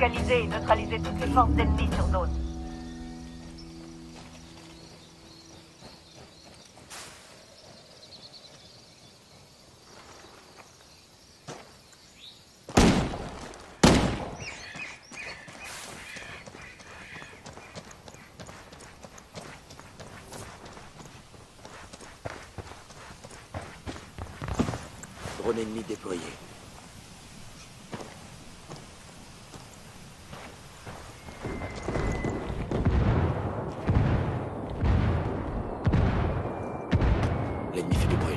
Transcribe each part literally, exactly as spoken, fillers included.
localiser et neutraliser toutes les forces ennemies sur zone. Drone ennemi déployé. L'ennemi fait du bruit.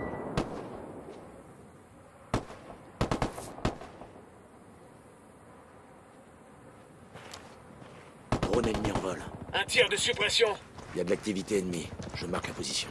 Drone ennemi en vol. Un tir de suppression. Il y a de l'activité ennemie. Je marque la position.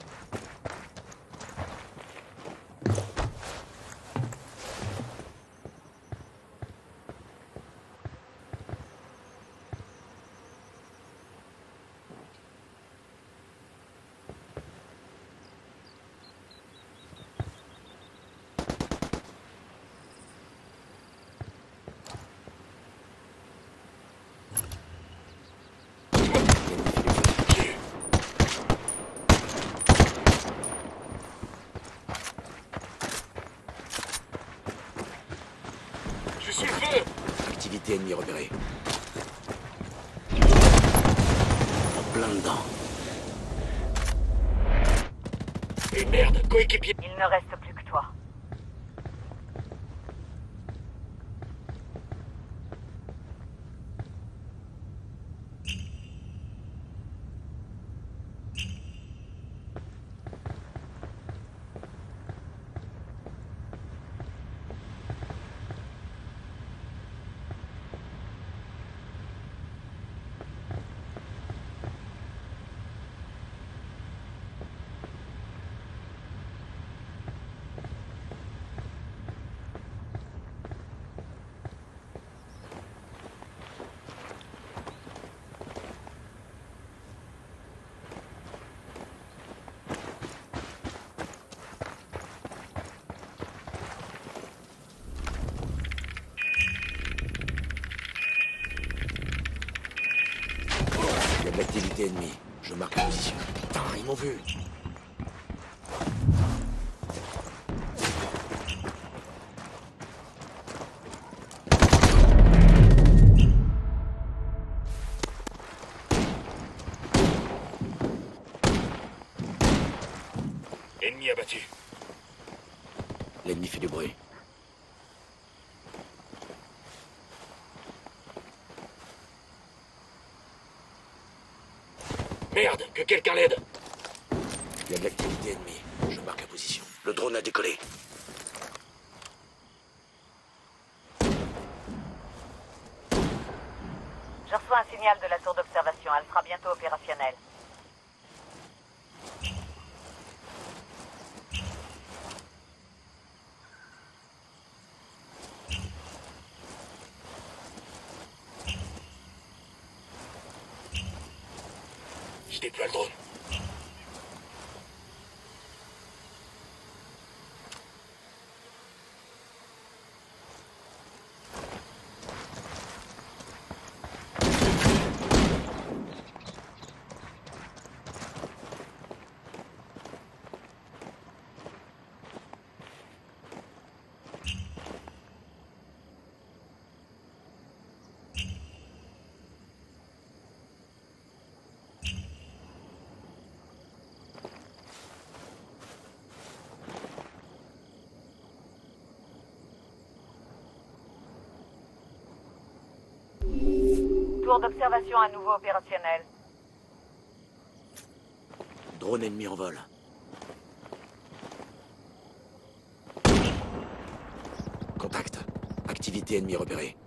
Je suis le feu. Activité ennemie repérée. En plein dedans. Et merde, coéquipier. Il ne reste plus que toi. Il y a de l'activité ennemie. Je marque la position. Putain, ils m'ont vu. Ennemi abattu. L'ennemi fait du bruit. Merde, que quelqu'un l'aide. Il y a de l'activité ennemie. Je marque la position. Le drone a décollé. Je reçois un signal de la tour d'observation. Elle sera bientôt opérationnelle. Je déploie le drone. Tour d'observation à nouveau opérationnelle. Drone ennemi en vol. Contact. Activité ennemie repérée.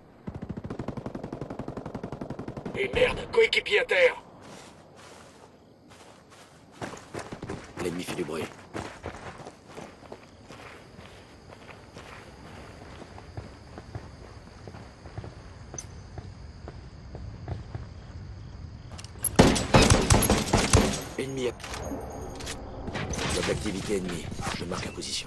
Et merde, coéquipier à terre. L'ennemi fait du bruit. Ennemi. Il y a de l'activité ennemie. Je marque la position.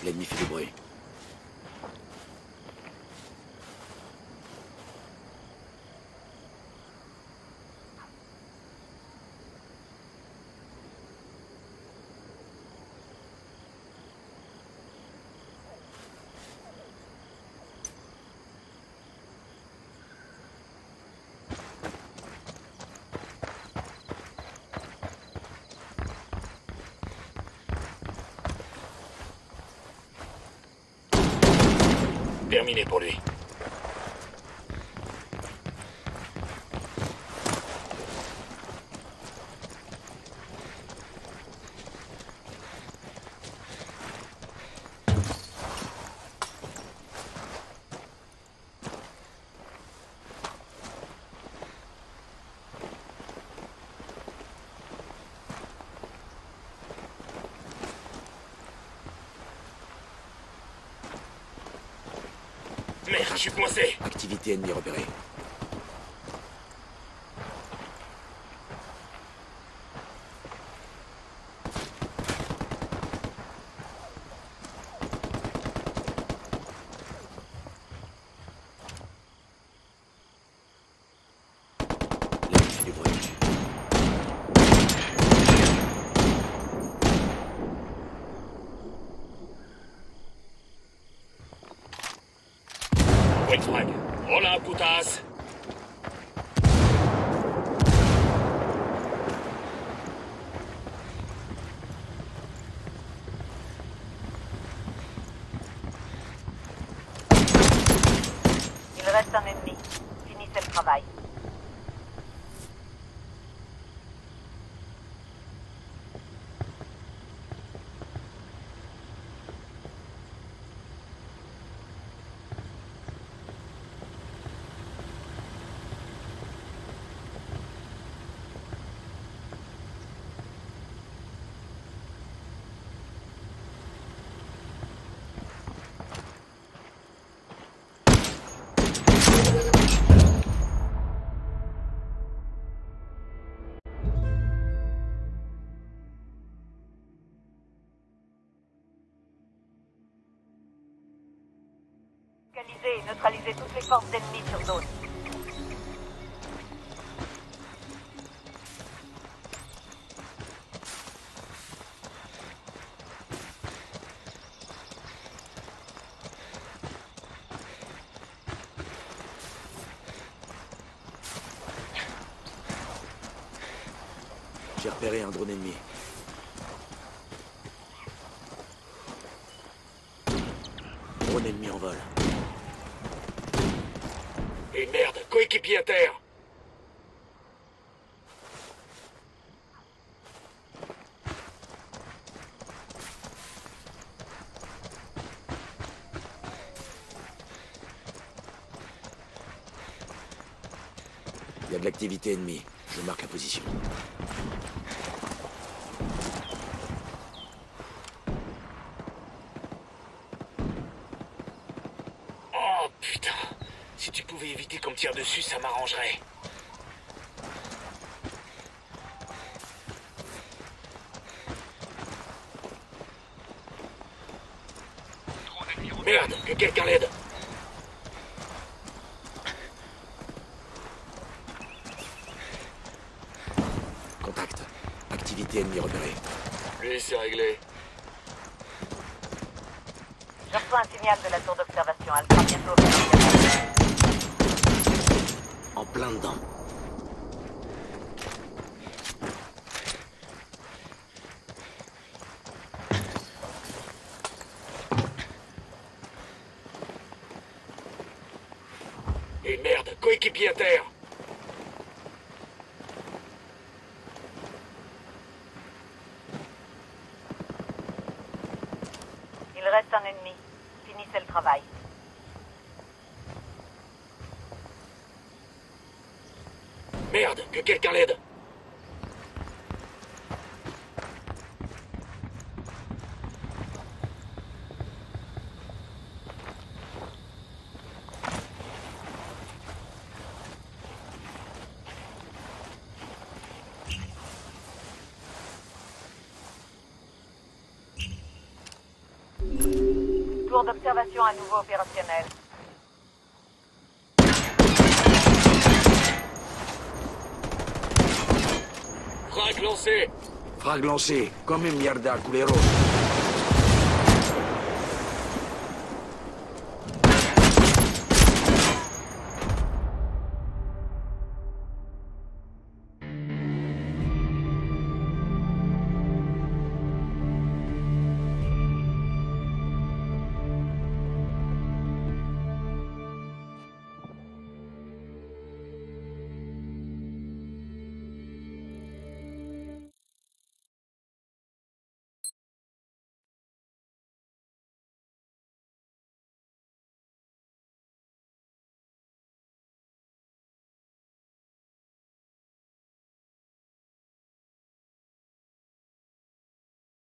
L'ennemi fait du bruit. Terminé pour lui. Merde, je suis coincé. Activité ennemie repérée. L'ennemi fait du bruit. White frag. Hola, putas. Il reste un ennemi. Finissez le travail. Localisez et neutralisez toutes les forces ennemies sur zone. J'ai repéré un drone ennemi. Drone ennemi en vol. Et merde, coéquipier à terre. Il y a de l'activité ennemie. Je marque la position. Oh putain. Si tu pouvais éviter qu'on me tire dessus, ça m'arrangerait. Merde, que quelqu'un l'aide. Contact. Activité ennemie repérée. Lui, c'est réglé. Je reçois un signal de la tour d'observation. Elle sera bientôt opérationnelle. En plein dedans. Et merde, coéquipier à terre. Il reste un ennemi. Finissez le travail. Merde, que quelqu'un l'aide. Thank you. tour d'observation à nouveau opérationnel. Frag lancé. Frag lancé, comme un mierda, culero.